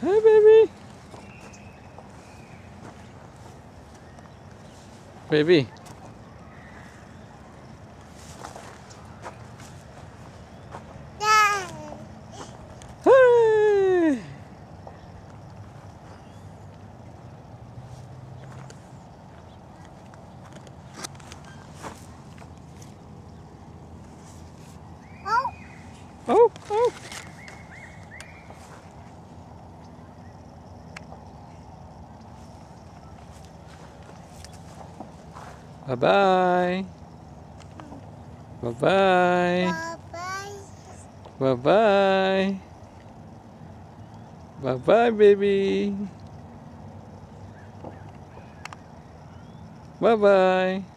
Hi, baby. Baby. Hooray! Oh, oh. Bye-bye. Bye-bye. Bye-bye. Bye-bye, baby. Bye-bye.